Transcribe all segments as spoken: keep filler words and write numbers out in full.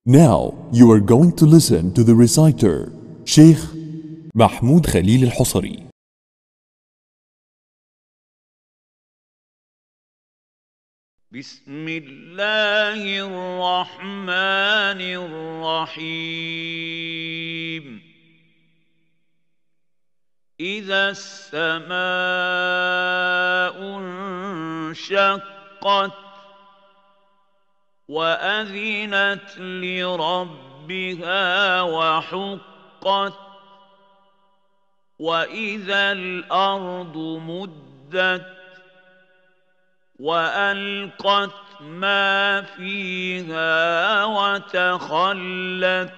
Now you are going to listen to the reciter, Sheikh Mahmoud Khalil Al-Husari. بسم الله الرحمن الرحيم. إذا السماء انشقت وأذنت لربها وحقت وإذا الأرض مدت وألقت ما فيها وتخلت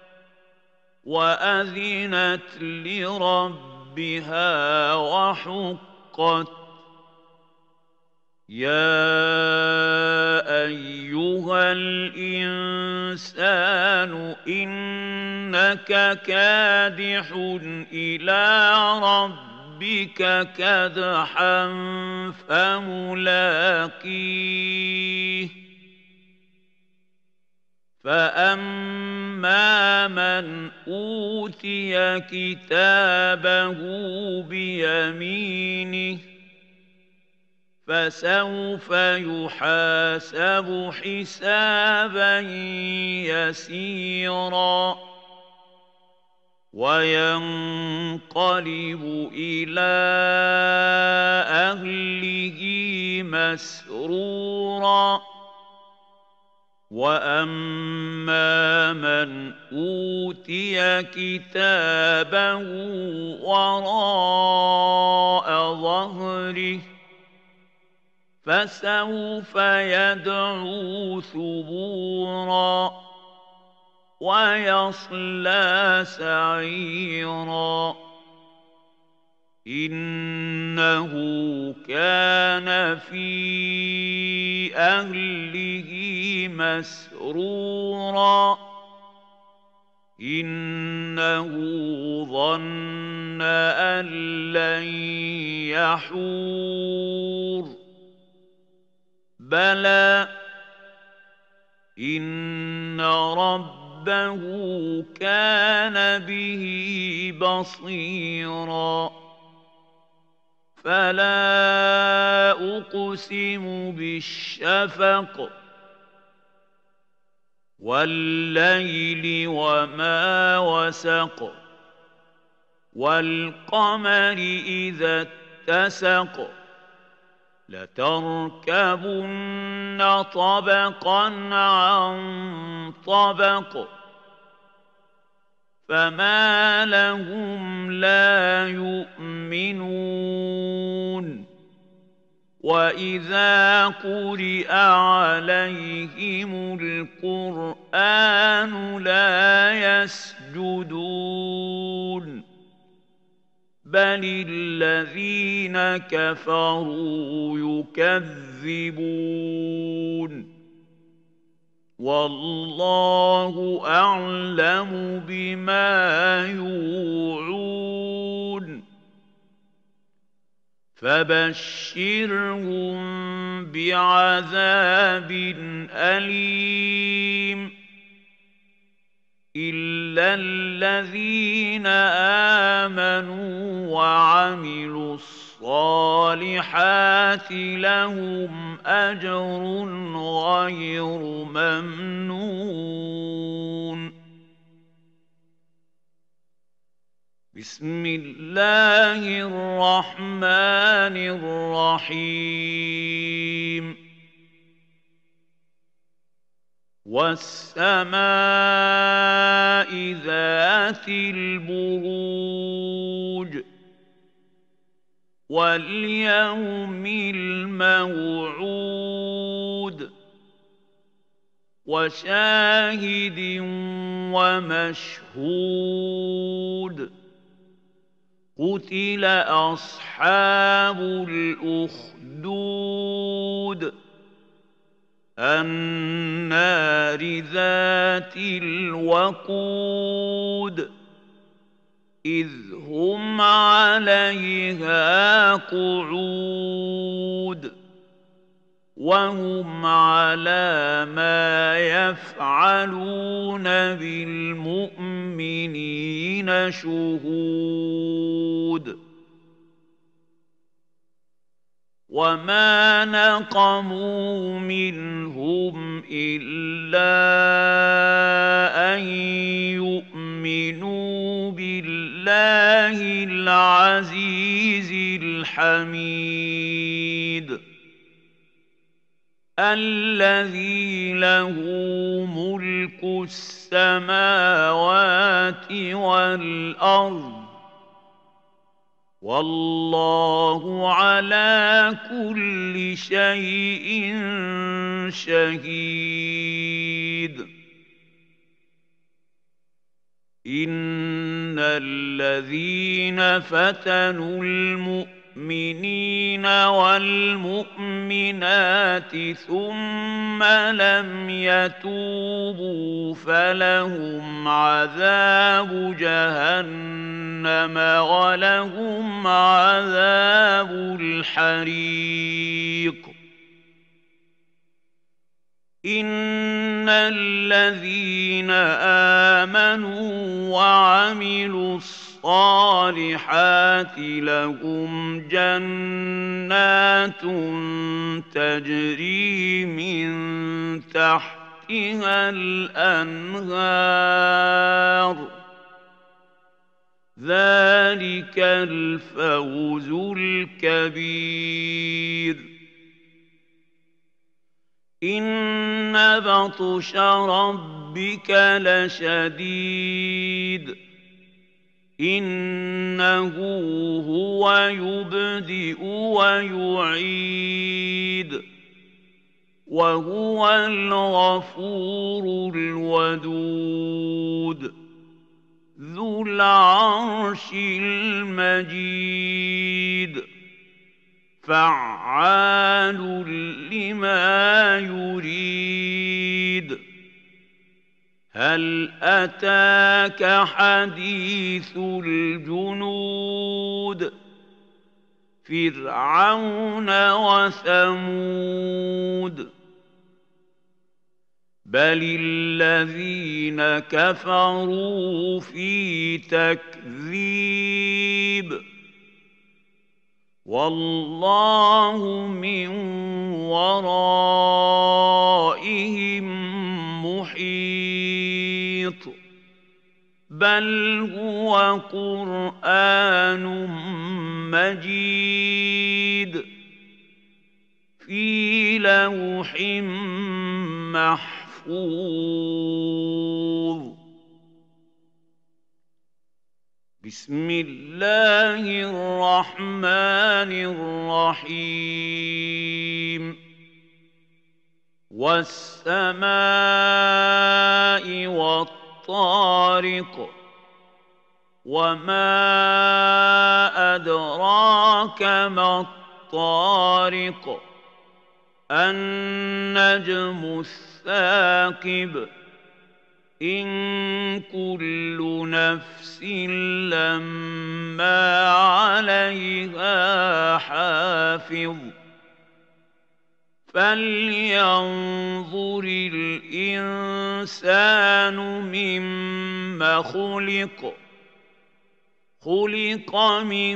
وأذنت لربها وحقت. يا أيها الإنسان إنك كادح إلى ربك كدحا فملاقيه. فأما من أوتي كتابه بيمينه فسوف يحاسب حسابا يسيرا وينقلب إلى أهله مسرورا. وأما من أوتي كتابه وراء ظهره فسوف يدعو ثبورا ويصلى سعيرا. إنه كان في أهله مسرورا. إنه ظن أن لن يحور. بلى إن ربه كان به بصيرا. فلا أقسم بالشفق والليل وما وسق والقمر إذا اتسق لتركبن طبقا عن طبق. فما لهم لا يؤمنون. وإذا قرئ عليهم القرآن لا يسجدون. بل الذين كفروا يكذبون. والله أعلم بما يوعون. فبشرهم بعذاب أليم إلا الذين آمنوا وعملوا الصالحات لهم أجر غير ممنون. بسم الله الرحمن الرحيم. والسماء ذات البروج واليوم الموعود وشاهد ومشهود. قتل أصحاب الأخدود النار ذات الوقود إذ هم عليها قعود وهم على ما يفعلون بالمؤمنين شهود وما نقموا منهم إلا أن يؤمنوا بالله العزيز الحميد الذي له ملك السماوات والأرض والله على كل شيء شهيد إن الذين فتنوا المؤمنين والمؤمنات ثم لم يتوبوا فلهم عذاب جهنم ولهم عذاب الحريق إن الذين آمنوا وعملوا الصالحات لهم جنات تجري من تحتها الأنهار ذلك الفوز الكبير إن بطش ربك لشديد إنه هو يبدئ ويعيد وهو الغفور الودود ذو العرش المجيد فعال لما يريد هل أتاك حديث الجنود فرعون وثمود بل الذين كفروا في تكذيب والله من ورائهم محيط بل هو قرآن مجيد في لوح محفوظ بسم الله الرحمن الرحيم والسماء والطارق وما أدراك ما الطارق النجم الثاقب إن كل نفس لما عليها حافظ فلينظر الإنسان مما خلق خلق من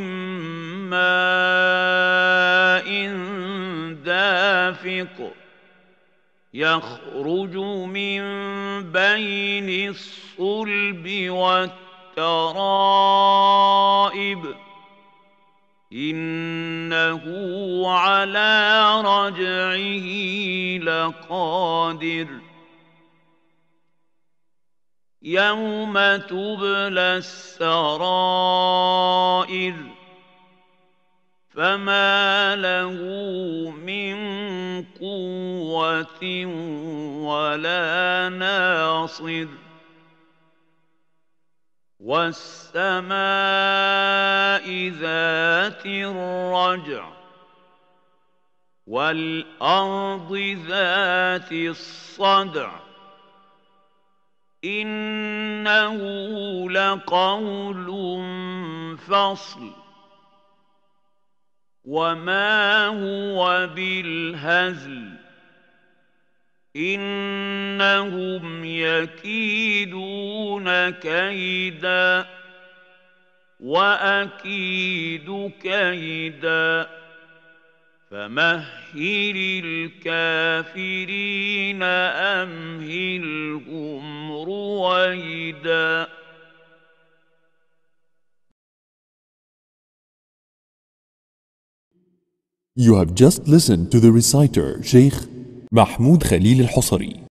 ماء دافق يخرج من بين الصلب والترائب إنه على رجعه لقادر يوم تبلى السرائر فما له من قوة ولا ناصر والسماء ذات الرجع والأرض ذات الصدع إنه لقول فصل وما هو بالهزل إنهم يكيدون كيدا وأكيد كيدا فمهل الكافرين أمهلهم رويدا. You have just listened to the reciter Sheikh Mahmoud Khalil Al-Husari.